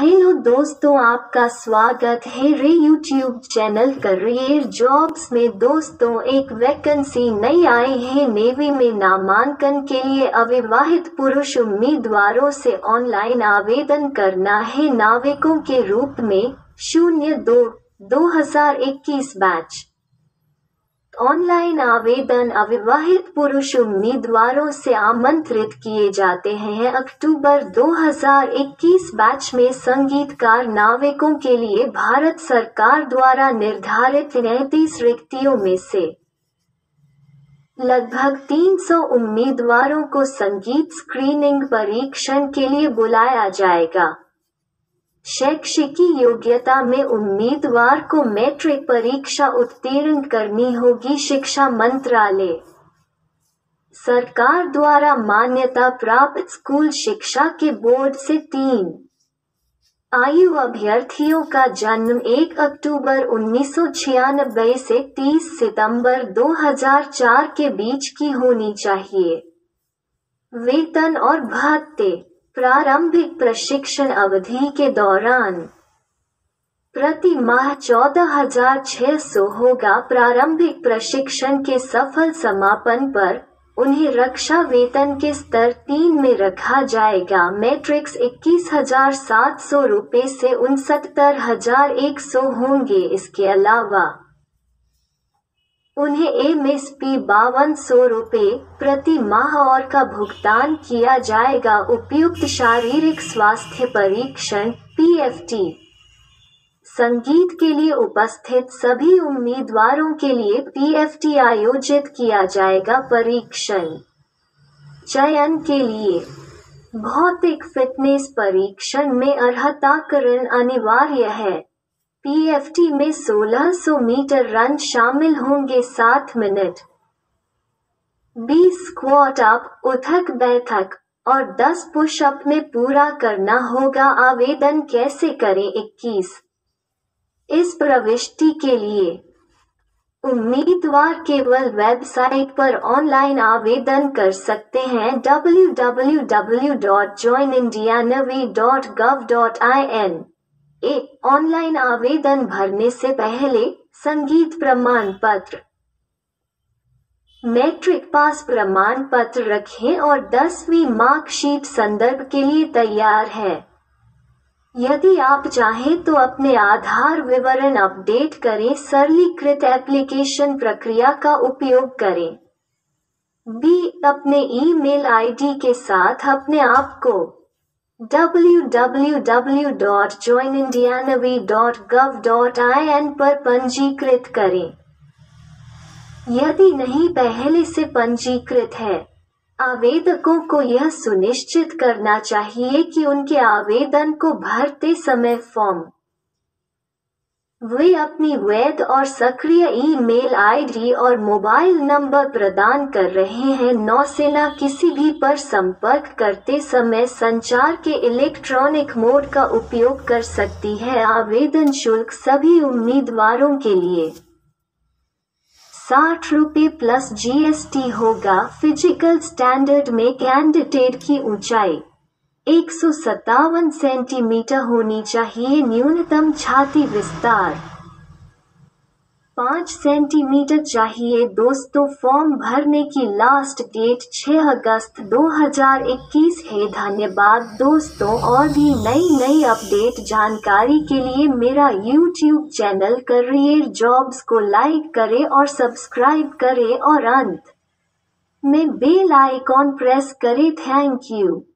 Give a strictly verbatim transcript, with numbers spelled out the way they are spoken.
Hello दोस्तों, आपका स्वागत है रे यूट्यूब चैनल करियर जॉब्स में। दोस्तों, एक वैकेंसी नई आई है नेवी में। नामांकन के लिए अविवाहित पुरुष उम्मीदवारों से ऑनलाइन आवेदन करना है। नाविकों के रूप में शून्य दो दो हजार इक्कीस बैच। ऑनलाइन आवेदन अविवाहित पुरुष उम्मीदवारों से आमंत्रित किए जाते हैं। अक्टूबर दो हजार इक्कीस बैच में संगीतकार नाविकों के लिए भारत सरकार द्वारा निर्धारित तैंतीस रिक्तियों में से लगभग तीन सौ उम्मीदवारों को संगीत स्क्रीनिंग परीक्षण के लिए बुलाया जाएगा। शैक्षिक योग्यता में उम्मीदवार को मैट्रिक परीक्षा उत्तीर्ण करनी होगी। शिक्षा मंत्रालय सरकार द्वारा मान्यता प्राप्त स्कूल शिक्षा के बोर्ड से तीन आयु अभ्यर्थियों का जन्म एक अक्टूबर उन्नीस सौ छियानबे से तीस सितंबर दो हजार चार के बीच की होनी चाहिए। वेतन और भत्ते प्रारंभिक प्रशिक्षण अवधि के दौरान प्रति माह चौदह हजार छह सौ होगा। प्रारंभिक प्रशिक्षण के सफल समापन पर उन्हें रक्षा वेतन के स्तर तीन में रखा जाएगा। मैट्रिक्स इक्कीस हजार सात सौ रुपये से उनसत्तर हजार एक सौ होंगे। इसके अलावा उन्हें एम एस पी बावन सौ रुपये प्रति माह और का भुगतान किया जाएगा। उपयुक्त शारीरिक स्वास्थ्य परीक्षण पी एफ टी संगीत के लिए उपस्थित सभी उम्मीदवारों के लिए पी एफ टी आयोजित किया जाएगा। परीक्षण चयन के लिए भौतिक फिटनेस परीक्षण में अर्हताकरण अनिवार्य है। पी एफ टी में सोलह सौ मीटर रन शामिल होंगे। सात मिनट बीस स्क्वाट अप उठक बैठक और दस पुशअप में पूरा करना होगा। आवेदन कैसे करें? इक्कीस इस प्रविष्टि के लिए उम्मीदवार केवल वेबसाइट पर ऑनलाइन आवेदन कर सकते हैं W W W dot join India navy dot gov dot I N. एक ऑनलाइन आवेदन भरने से पहले संगीत प्रमाण पत्र, मैट्रिक पास प्रमाण पत्र रखें और दसवीं मार्कशीट संदर्भ के लिए तैयार है। यदि आप चाहें तो अपने आधार विवरण अपडेट करें। सरलीकृत एप्लीकेशन प्रक्रिया का उपयोग करें। बी अपने ईमेल आईडी के साथ अपने आप को W W W dot join India navy dot gov dot I N पर पंजीकृत करें। यदि नहीं पहले से पंजीकृत है, आवेदकों को यह सुनिश्चित करना चाहिए कि उनके आवेदन को भरते समय फॉर्म वे अपनी वैध और सक्रिय ईमेल आईडी और मोबाइल नंबर प्रदान कर रहे हैं। नौसेना किसी भी पर संपर्क करते समय संचार के इलेक्ट्रॉनिक मोड का उपयोग कर सकती है। आवेदन शुल्क सभी उम्मीदवारों के लिए साठ रुपये प्लस जी एस टी होगा। फिजिकल स्टैंडर्ड में कैंडिडेट की ऊंचाई एक सौ सत्तावन सेंटीमीटर होनी चाहिए। न्यूनतम छाती विस्तार पाँच सेंटीमीटर चाहिए। दोस्तों, फॉर्म भरने की लास्ट डेट छह अगस्त दो हजार इक्कीस है। धन्यवाद दोस्तों। और भी नई नई अपडेट जानकारी के लिए मेरा यूट्यूब चैनल करियर जॉब्स को लाइक करें और सब्सक्राइब करें और अंत में बेल आइकॉन प्रेस करें। Thank you.